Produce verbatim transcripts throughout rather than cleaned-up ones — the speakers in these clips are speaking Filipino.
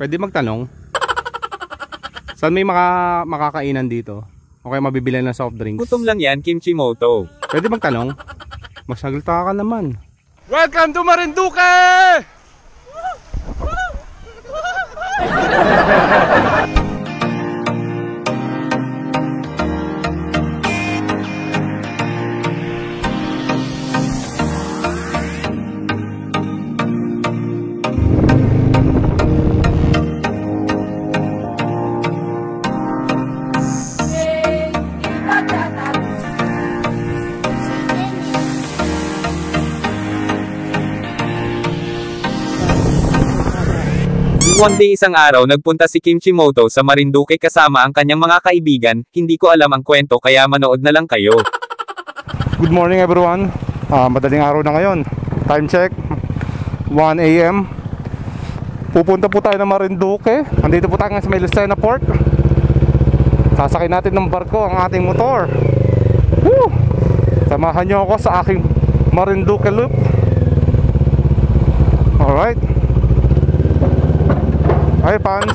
Pwede magtanong? Saan may maka makakainan dito? O kaya mabibili ng soft drinks? Gutom lang yan, Kimchimoto. Pwede magtanong? Masagalta ka naman. Welcome to Marinduque! One day isang araw nagpunta si Kimchimoto sa Marinduque kasama ang kanyang mga kaibigan. Hindi ko alam ang kwento kaya manood na lang kayo. Good morning everyone. uh, Madaling araw na ngayon. Time check one A M Pupunta po tayo ng Marinduque. Andito po tayo sa may Lucena Port. Sasakay natin ng barko ang ating motor. Woo! Samahan nyo ako sa aking Marinduque loop. Alright. Hi Pans.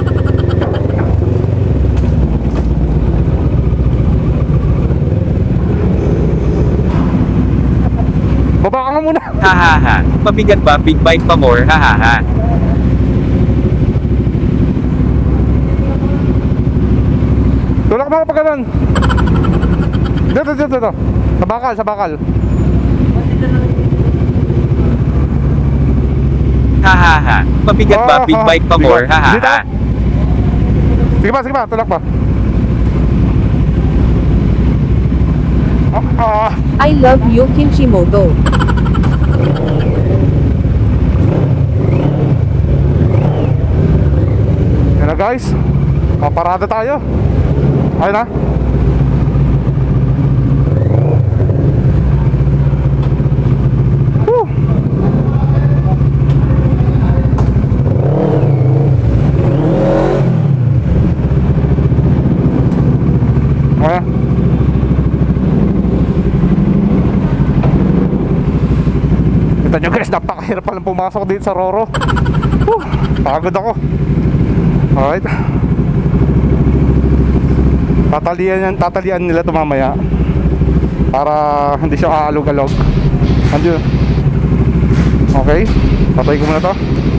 Baba ka nga muna. Hahaha. Mabigat ba? Big bike pa more? Hahaha. Tulak mo pa ganun. Dito, dito, dito. Sa bakal, sa bakal. Hahaha. Mabigat ba? Big bike pa more? Hahaha. Sige pa, sige pa. Tulak pa. Ah, ah. I love you, Kimchimoto. Yan na guys. Paparada tayo. Ayun na. Woo. Ayan. Kita nyo guys, napakahirap palang pumasok dito sa Roro. Woo. Pagod ako. Alright. Tatalian yan, tatalian nila ito mamaya para hindi siya aalog-alog. Andiyo. Okay. Patay ko muna to.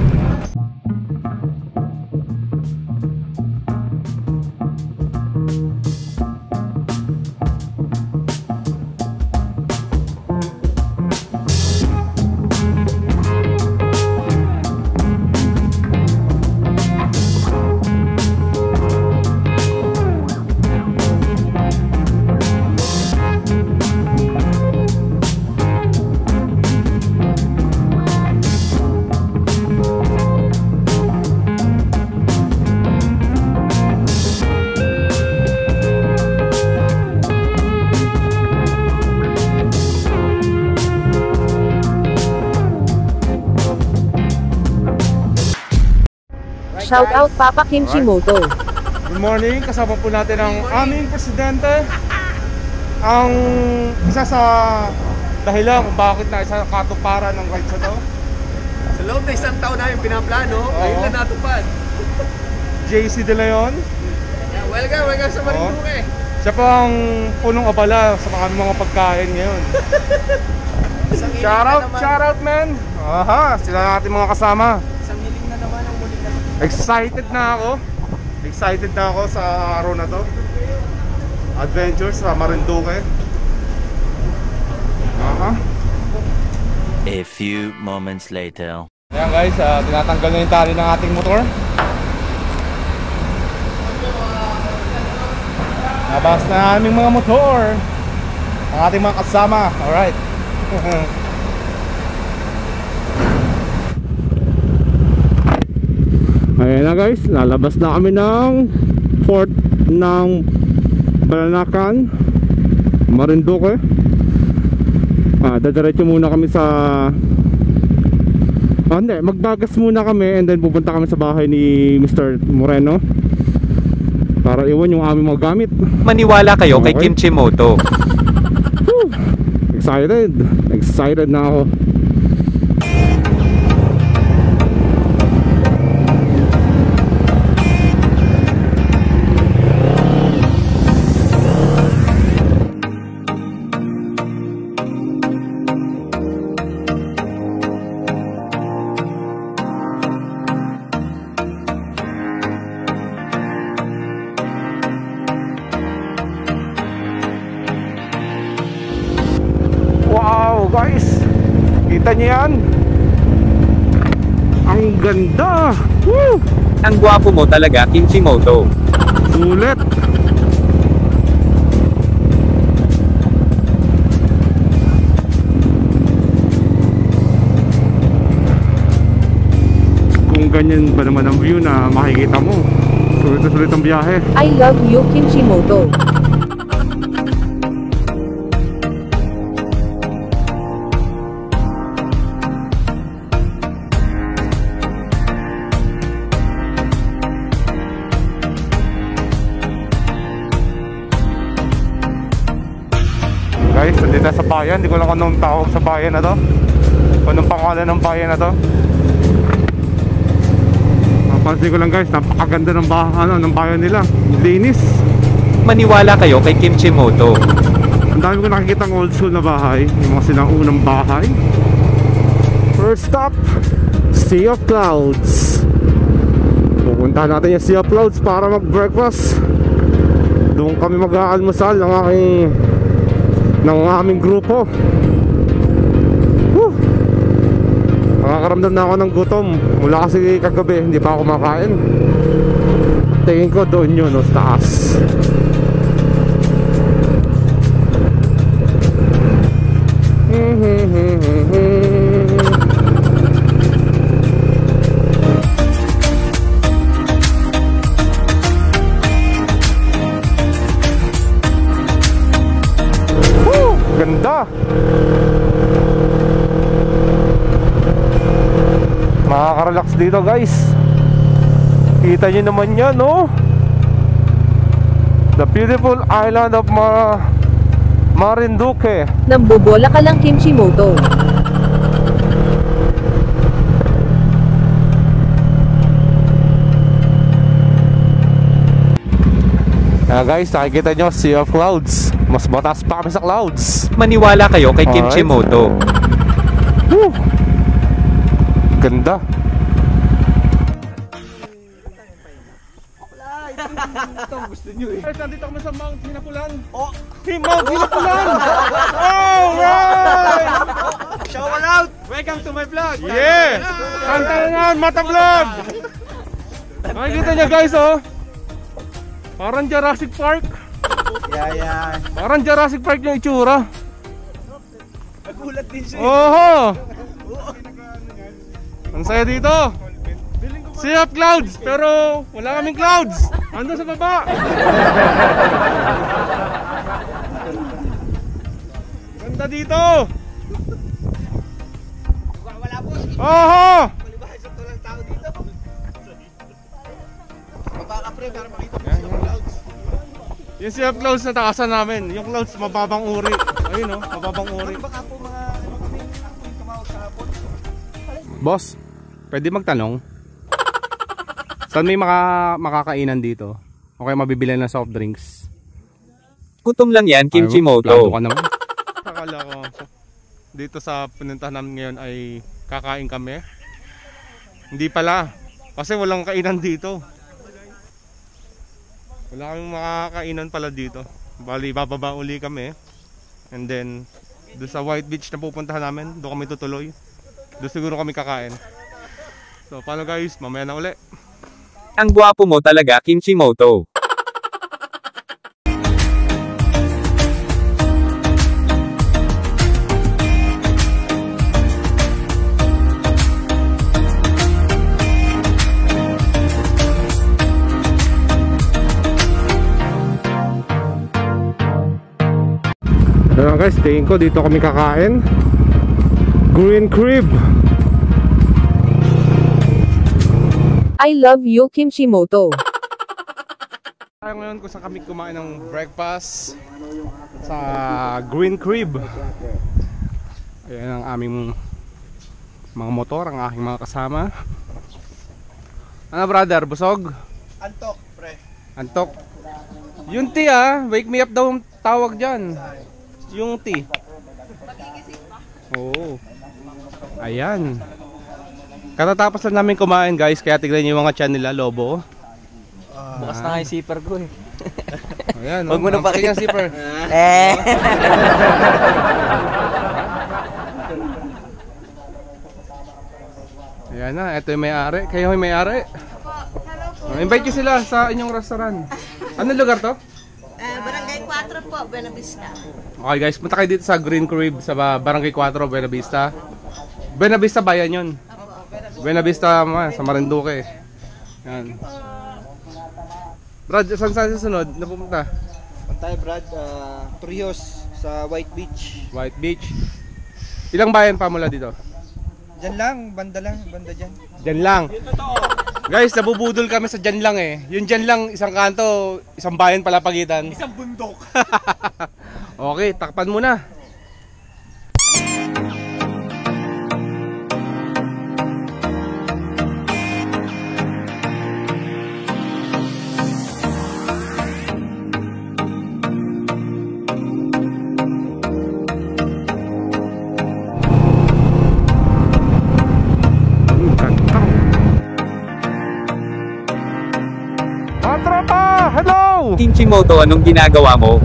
Shout out Papa Kimchimoto. Good morning, kasama po natin ang aming presidente. Ang isa sa dahilan kung bakit na isa katuparan ng rides na to. Sa loob na isang taon namin pinaplano, ngayon lang natupad. J C De Leon. Yeah, welcome, welcome sa Marinduque. Siya pa ang punong abala sa mga mga pagkain ngayon. Shout out, shout out man. Aha, sila natin mga kasama. Isang hiling na naman ang muling na. Excited na ako. Excited na ako sa araw na to. Adventures sa Marinduque. Aha. A few moments later. Ayan guys, uh, tinatanggal na yung tali ng ating motor. Nabas na aming mga motor. Ang ating mga kasama. Alright. Ayan na guys, lalabas na kami ng port ng Balanacan, Marinduque. Ah, dadiretso muna kami sa ah, hindi, magbagas muna kami and then pupunta kami sa bahay ni Mister Moreno para iwan yung aming mga gamit. Maniwala kayo kay Okay. Kimchimoto. Woo! Excited, excited na ako. nyo yan. Ang ganda. Woo! Ang gwapo mo talaga, Kimchimoto. Sulit. Kung ganyan ba naman ang view na makikita mo, sulit na sulit ang biyahe. I love you Kimchimoto. Guys, nandito sa bayan. Hindi ko lang kung anong tawag sa bayan na to, kung anong pangalan ng bayan na to. Napansin ko lang guys, napakaganda ng, bah ano, ng bayan nila. Linis. Maniwala kayo kay Kimchimoto. Ang dami ko nakikita ng old school na bahay, yung mga sinaunang bahay. First stop, Sea of Clouds. Pupuntahan natin yung Sea of Clouds para mag-breakfast. Doon kami mag-aalmusal ng aking ng aming grupo. Woo! Nakakaramdam na ako ng gutom. Mula kasi kagabi, hindi pa ako makain. Tingin ko doon yun, no, sa taas. Woo! Ganda! Makaka-relax dito guys. Kita nyo naman yan, no? The beautiful island of Ma Marinduque. Nambobola ka lang Kimchimoto. Ah guys, nakikita nyo, Sea of Clouds. Mas mataas pa kami sa clouds. Maniwala kayo kay Alright. Kimchimoto. Woo! Ganda. Guys, nandito kami sa Mount Hinapulan. Oh, hey, Mount Hinapulan! Alright! Shout out! Welcome to my vlog! Yeah! Kanta na nga, Mata Vlog! Nakikita niya guys, oh. Parang Jurassic Park. Yeah, yeah. Parang Jurassic Park yung itsura. Nagulat din siya. Oho! Ang saya dito. Sea of Clouds, pero wala kaming clouds. Ando sa baba. Ganda dito. Wala po. Oho! Malibahay sa tulang tao dito. Baba ka pre, para makita mo siya clouds. Yung Sea of Clouds na takasan namin. Yung clouds mababang uri. Ayun, oh, mababang uri. Baka po mga ano kami, ako yung tumawag sa hapon. Boss, pwede magtanong? Saan may maka makakainan dito? O kaya mabibili ng soft drinks? Gutom lang yan, Plano Kimchimoto. ka naman. Akala ko dito sa pinuntahan namin ngayon ay kakain kami. Hindi pala. Kasi walang kainan dito. Wala kaming makakainan pala dito. Bali, bababa uli kami. And then, doon sa White Beach na pupuntahan namin, doon kami tutuloy. Doon siguro kami kakain. So, paano guys? Mamaya na uli. Ang gwapo mo talaga, Kimchimoto. Ayan guys, tingin ko dito kami kakain. Green Crib. I love you Kimchimoto. Tayo ngayon kung saan kami kumain ng breakfast sa Green Crib. Ayan ang aming mga motor, ang aking mga kasama. Ano brother, busog? Antok pre. Antok. Yung tea ah, wake me up daw ang tawag dyan. Yung tea. Oo. Ayan. Katatapos lang namin kumain guys, kaya tignan nyo yung mga tiyan nila, lobo. Bukas na nga yung zipper ko eh. Ayan, Huwag mo na ang pakita. kanyang zipper. Eh. Ayan na, ito yung may-ari. Kayo yung may-ari. Uh, invite nyo sila sa inyong restaurant. Anong lugar to? Eh, Barangay four po, Buena Vista. Okay guys, punta kayo dito sa Green Crib sa ba- Barangay four, Buena Vista. Buena Vista bayan yun. Buena Vista ma, sa Marinduque. Yan. Brad, saan saan susunod na pupunta? Pantay Brad, uh, Torrijos sa White Beach. White Beach. Ilang bayan pa mula dito? Diyan lang, banda lang, banda dyan. Diyan lang. Guys, nabubudol kami sa dyan lang eh. Yung dyan lang, isang kanto, isang bayan pala pagitan. Isang bundok. Okay, takpan muna. Mga tropa, hello! Kimchimoto, anong ginagawa mo?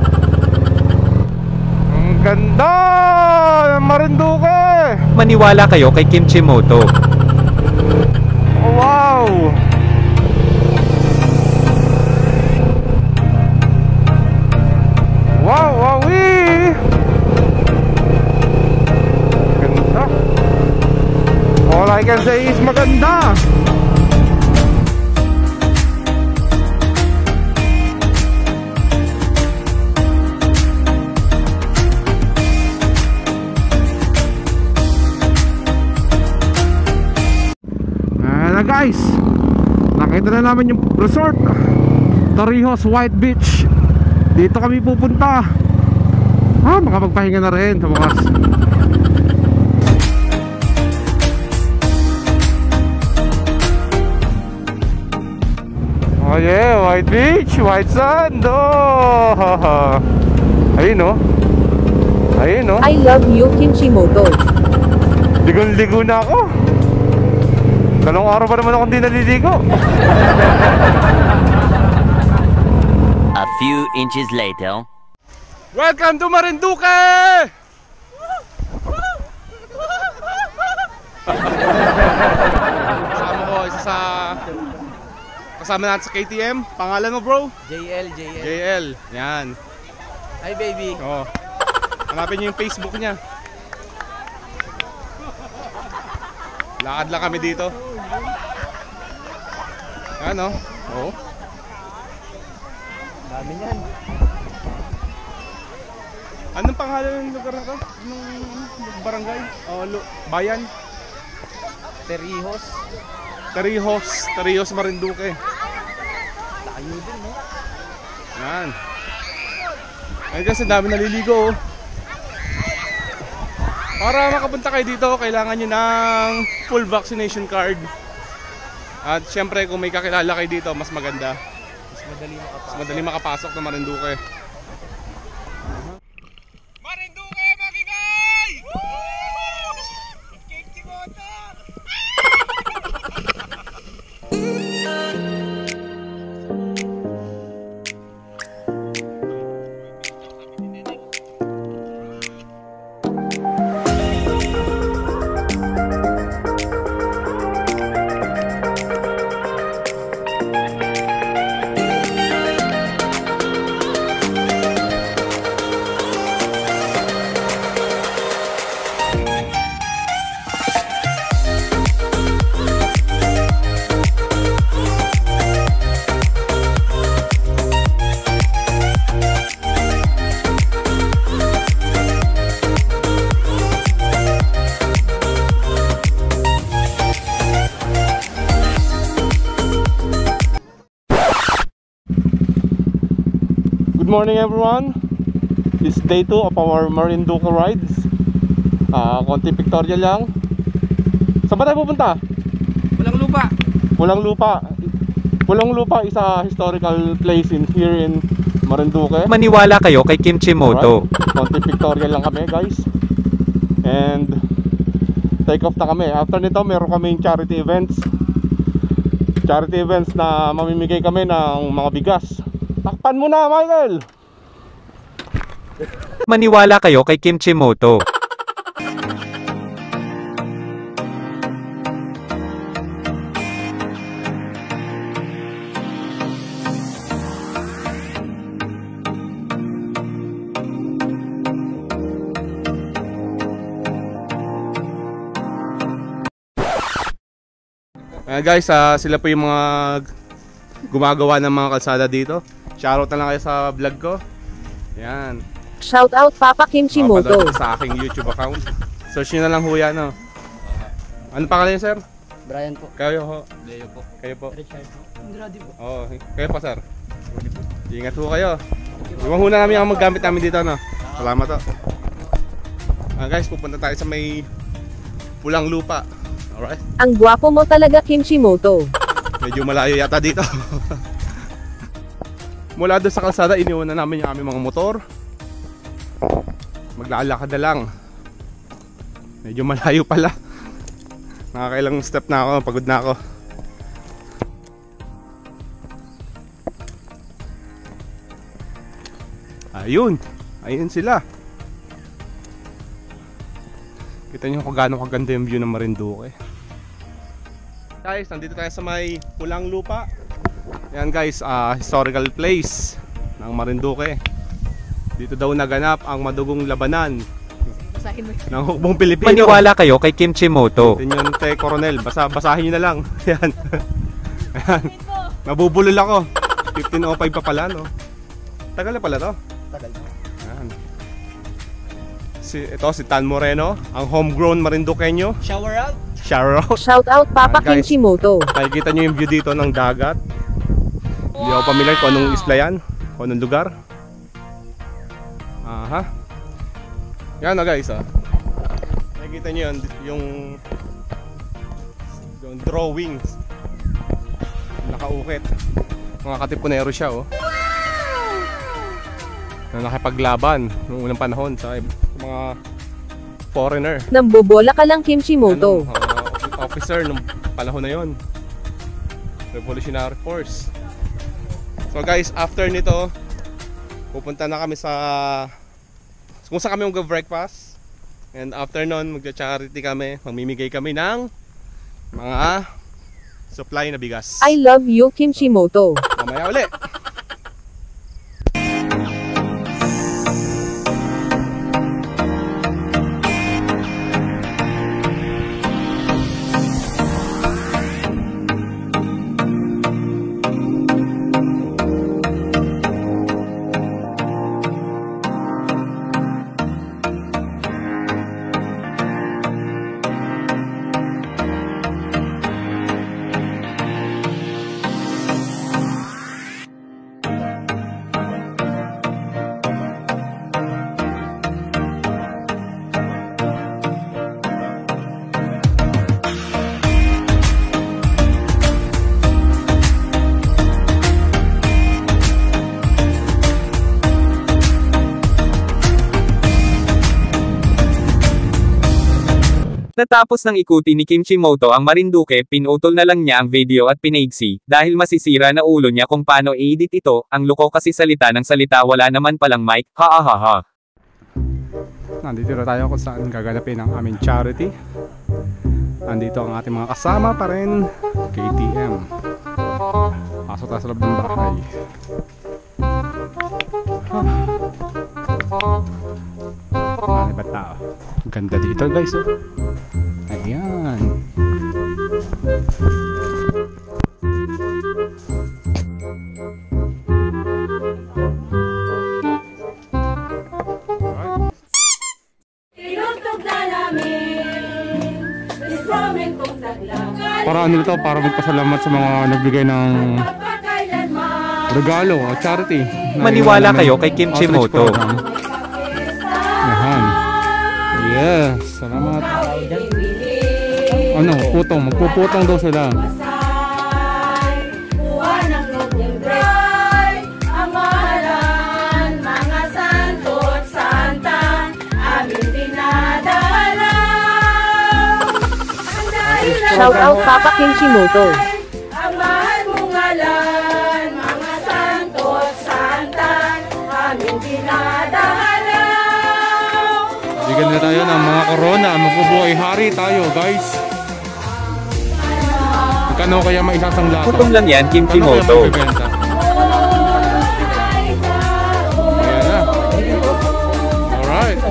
Ang ganda ng Marinduque! Maniwala kayo kay Kimchimoto. Oh, wow! Wow, wowie! Ganda! All I can say is maganda! Ayan na guys, nakita na namin yung resort Torrijos White Beach. Dito kami pupunta. Ah, makapagpahinga na rin sa bukas. Oh yeah, White Beach, White Sand. Oh. Ayun oh. Ayun oh. I love you, Kimchimoto. Ligon-ligo na ako. Dalawang araw pa naman ako hindi naliligo. A few inches later. Welcome to Marinduque! Kasama ko isa sa kasama natin sa K T M. Pangalan mo bro? J L, J L. J L. Yan. Hi baby. Oh. Hanapin niyo yung Facebook niya. Lakad lang kami dito. Ano? Oh. Dami niyan. Anong pangalan ng lugar na to? Anong barangay? O lu- bayan? Torrijos. Torrijos. Torrijos, Marinduque. Tayo din, no? Yan. Ayun kasi dami naliligo. Oh. Para makapunta kayo dito, kailangan nyo ng full vaccination card. At syempre kung may kakilala kayo dito, mas maganda. Mas madali makapasok. Mas madali makapasok ng Marinduque. Marinduque, makikay! Kimchimoto! Good morning everyone. It's day two of our Marinduque rides. Ah, uh, konti pictorial lang. Saan ba tayo pupunta? Walang lupa. Walang lupa. Walang lupa is a historical place in here in Marinduque. Maniwala kayo kay Kimchimoto. Alright. Konti pictorial lang kami guys. And take off na kami. After nito meron kaming charity events. Charity events na mamimigay kami ng mga bigas. Takpan mo na, Michael! Maniwala kayo kay Kimchimoto. Yan guys, uh, sila po yung mga gumagawa ng mga kalsada dito. Shoutout na lang kayo sa vlog ko. Yan. Shout out Papa Kimchimoto. Mapanood sa aking YouTube account. Search nyo na lang ho yan. No? Ano pangalan niyo, sir? Brian po. Kayo ho? Leo po. Kayo po? Richard po. Andrade po. Oo, kayo pa sir. Ingat ho kayo. Iwan ho na namin ang maggamit namin dito, no? Salamat to. Ah, guys, pupunta tayo sa may pulang lupa. Alright. Ang gwapo mo talaga Kimchimoto. Medyo malayo yata dito. Mula doon sa kalsada, iniwan na namin yung aming mga motor. Maglalakad na lang. Medyo malayo pala. Nakakailang step na ako, pagod na ako. Ayun, ayun sila. Kita nyo kung gaano kaganda yung view ng Marinduque. Guys, nandito tayo sa may pulang lupa. Yan guys, uh, historical place ng Marinduque. Dito daw naganap ang madugong labanan ng hukbong Pilipino. Maniwala kayo kay Kimchimoto. Teniente Coronel, basa, basahin nyo na lang. Yan. Ayan. Nabubulol ako. fifteen oh five pa pala, no? Tagal na pala to. Tagal po. Ayan. Si, ito si Tan Moreno, ang homegrown Marinduqueño. Shower out. Shower out. Shout out Papa Ayan, guys. Kimchimoto. Nakikita nyo yung view dito ng dagat. Hindi ako familiar kung anong isla yan, kung anong lugar. Aha. Yan na guys, ah. Nakikita nyo yun, yung yung drawings. Nakaukit. Mga katipunero siya, oh. Na nakipaglaban noong unang panahon sa mga foreigner. Nambobola ka lang Kimchimoto. Ano, uh, officer nung panahon na yon. Revolutionary Force. So guys, after nito, pupunta na kami sa kung saan kami mag-breakfast. And after nun, magcha-charity kami. Mamimigay kami ng mga supply na bigas. I love you Kimchimoto. Mamaya ulit. Natapos ng ikuti ni Kimchimoto ang Marinduque, pinutol na lang niya ang video at pinaigsi, dahil masisira na ulo niya kung paano i-edit ito. Ang loko kasi salita ng salita, wala naman palang mic, ha ha ha ha. Nandito na tayo kung saan gaganapin ang aming charity. Nandito ang ating mga kasama pa rin, K T M. Pasok tayo sa loob ng bahay. Marami ba tao? Ganda dito guys, oh. Ayan. Para ano ito, para magpasalamat sa mga nagbigay ng regalo o charity. Maniwala kayo kay Kimchimoto. Ayan. Yes, salamat. Ano, putong, magpuputong daw sila. Shout out Papa Kimchimoto. Ang mahal mong ngalan, mga santos, santa, aming dinadalaw. Bigyan na tayo ng mga corona, magbubuhay hari tayo guys. Kano kaya maisasangla? Putong lang yan, Kimchimoto. Ayan na. Alright.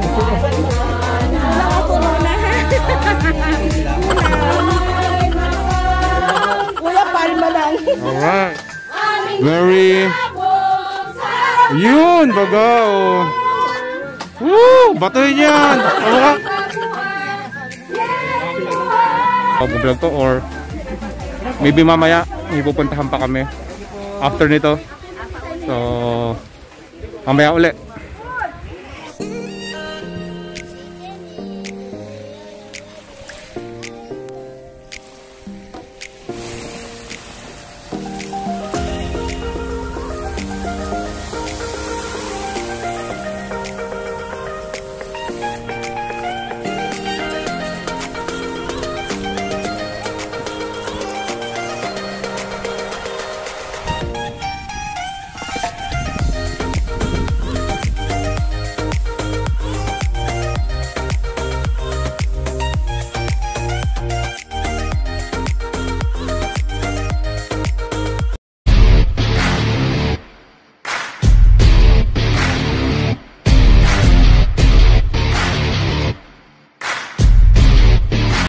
lang. Alright. Very... Yun, baga, oh. Woo! Batoy niyan! Ano ka? Pag-vlog to or maybe mamaya may pupuntahan pa kami after nito. So, mamaya ulit.